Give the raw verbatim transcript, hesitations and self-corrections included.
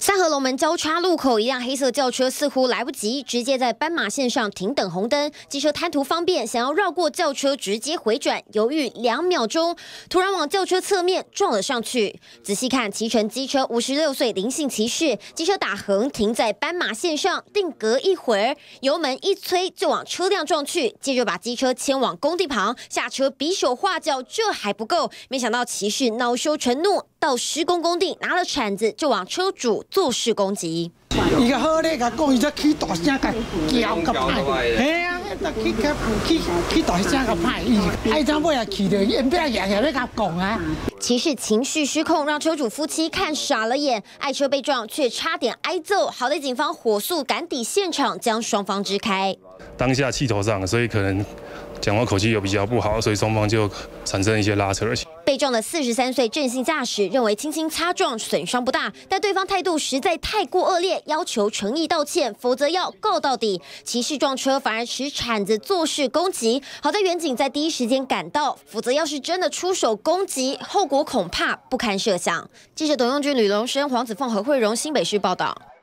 三河龙门交叉路口，一辆黑色轿车似乎来不及，直接在斑马线上停等红灯。机车贪图方便，想要绕过轿车直接回转，犹豫两秒钟，突然往轿车侧面撞了上去。仔细看，骑乘机车五十六岁林姓骑士，机车打横停在斑马线上，定格一会儿，油门一催就往车辆撞去，接着把机车牵往工地旁，下车比手画脚，这还不够，没想到骑士恼羞成怒，到施工工地拿了铲子就往车主做事攻击。 伊个好咧，甲讲伊则起大声，甲叫甲歹，嘿啊，起甲起起大声甲歹伊，爱怎尾啊气着，因不要夜夜咧甲讲啊。 骑士情绪失控，让车主夫妻看傻了眼，爱车被撞却差点挨揍，好在警方火速赶抵现场，将双方支开。 当下气头上，所以可能讲话口气又比较不好，所以双方就产生一些拉扯。 被撞的四十三岁郑姓驾驶认为轻轻擦撞损伤不大，但对方态度实在太过恶劣，要求诚意道歉，否则要告到底。骑士撞车反而持铲子做事攻击，好在远警在第一时间赶到，否则要是真的出手攻击，后果恐怕不堪设想。记者董用军、吕龙生、黄子凤、何慧荣新北市报道。